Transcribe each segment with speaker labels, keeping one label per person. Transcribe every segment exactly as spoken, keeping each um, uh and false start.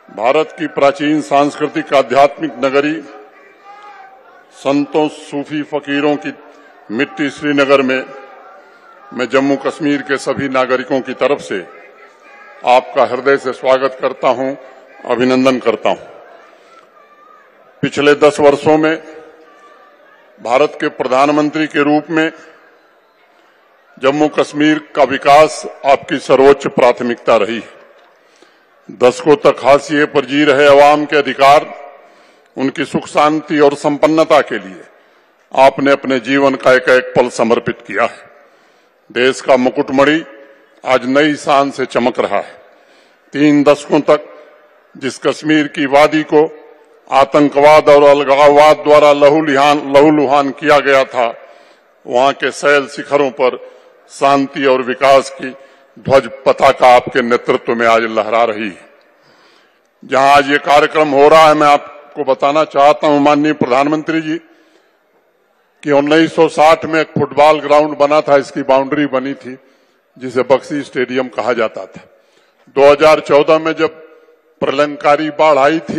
Speaker 1: भारत की प्राचीन सांस्कृतिक आध्यात्मिक नगरी, संतों सूफी फकीरों की मिट्टी श्रीनगर में मैं जम्मू कश्मीर के सभी नागरिकों की तरफ से आपका हृदय से स्वागत करता हूं, अभिनंदन करता हूं। पिछले दस वर्षों में भारत के प्रधानमंत्री के रूप में जम्मू कश्मीर का विकास आपकी सर्वोच्च प्राथमिकता रही है। दशकों तक हाशिए पर जी रहे अवाम के अधिकार, उनकी सुख शांति और संपन्नता के लिए आपने अपने जीवन का एक एक पल समर्पित किया है। देश का मुकुटमणि आज नई शान से चमक रहा है। तीन दशकों तक जिस कश्मीर की वादी को आतंकवाद और अलगाववाद द्वारा लहूलुहान लहूलुहान किया गया था, वहां के शैल शिखरों पर शांति और विकास की ध्वज पताका आपके नेतृत्व में आज लहरा रही है। जहां आज ये कार्यक्रम हो रहा है, मैं आपको बताना चाहता हूं माननीय प्रधानमंत्री जी कि उन्नीस सौ साठ में एक फुटबॉल ग्राउंड बना था, इसकी बाउंड्री बनी थी जिसे बक्सी स्टेडियम कहा जाता था। दो हज़ार चौदह में जब प्रलयंकारी बाढ़ आई थी,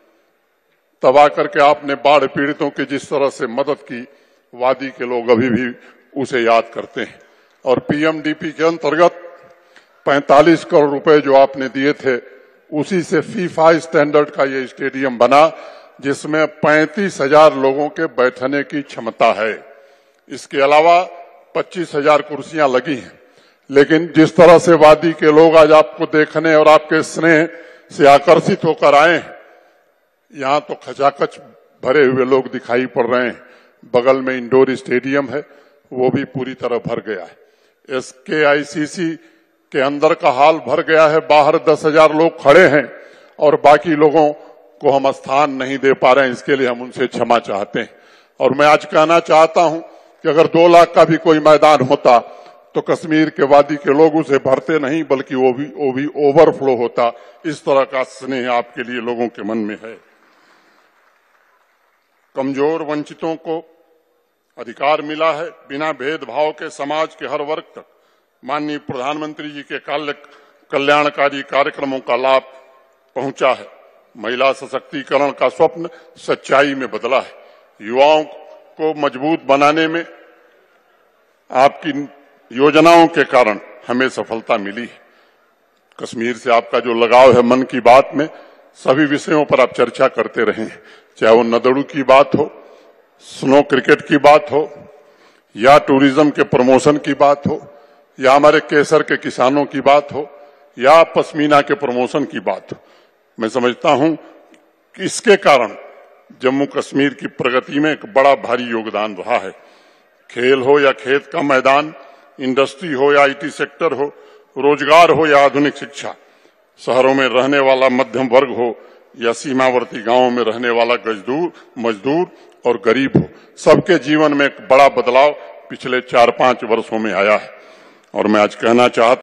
Speaker 1: तब आकर के आपने बाढ़ पीड़ितों की जिस तरह से मदद की, वादी के लोग अभी भी उसे याद करते हैं। और पीएमडीपी के अंतर्गत पैंतालीस करोड़ रुपए जो आपने दिए थे, उसी से फीफा स्टैंडर्ड का ये स्टेडियम बना, जिसमें पैंतीस हजार लोगों के बैठने की क्षमता है। इसके अलावा पच्चीस हजार कुर्सियां लगी हैं। लेकिन जिस तरह से वादी के लोग आज आपको देखने और आपके स्नेह से आकर्षित होकर आए हैं, यहां तो खचाखच भरे हुए लोग दिखाई पड़ रहे हैं। बगल में इंडोर स्टेडियम है, वो भी पूरी तरह भर गया है। एसकेआईसीसी के अंदर का हाल भर गया है, बाहर दस हजार लोग खड़े हैं और बाकी लोगों को हम स्थान नहीं दे पा रहे हैं। इसके लिए हम उनसे क्षमा चाहते हैं। और मैं आज कहना चाहता हूं कि अगर दो लाख का भी कोई मैदान होता तो कश्मीर के वादी के लोग उसे भरते नहीं, बल्कि वो भी वो भी ओवरफ्लो होता। इस तरह का स्नेह आपके लिए लोगों के मन में है। कमजोर वंचितों को अधिकार मिला है, बिना भेदभाव के समाज के हर वर्ग तक माननीय प्रधानमंत्री जी के कल्याणकारी कार्यक्रमों का लाभ पहुंचा है। महिला सशक्तिकरण का स्वप्न सच्चाई में बदला है। युवाओं को मजबूत बनाने में आपकी योजनाओं के कारण हमें सफलता मिली है। कश्मीर से आपका जो लगाव है, मन की बात में सभी विषयों पर आप चर्चा करते रहे हैं, चाहे वो नदड़ू की बात हो, स्नो क्रिकेट की बात हो, या टूरिज्म के प्रमोशन की बात हो, या हमारे केसर के किसानों की बात हो, या पश्मीना के प्रमोशन की बात हो। मैं समझता हूं कि इसके कारण जम्मू कश्मीर की प्रगति में एक बड़ा भारी योगदान रहा है। खेल हो या खेत का मैदान, इंडस्ट्री हो या आईटी सेक्टर हो, रोजगार हो या आधुनिक शिक्षा, शहरों में रहने वाला मध्यम वर्ग हो या सीमावर्ती गांवों में रहने वाला गजदूर मजदूर और गरीब हो, सबके जीवन में एक बड़ा बदलाव पिछले चार पांच वर्षों में आया है। और मैं आज कहना चाहता